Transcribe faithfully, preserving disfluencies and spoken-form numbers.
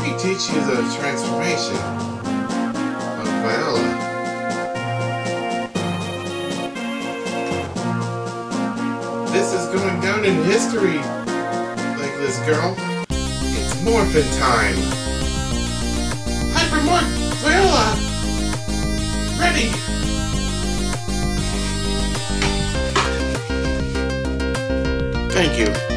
me teach you the transformation of Viola. This is going down in history, like this girl. It's morphin' time. Hypermorph Viola! Ready! Thank you.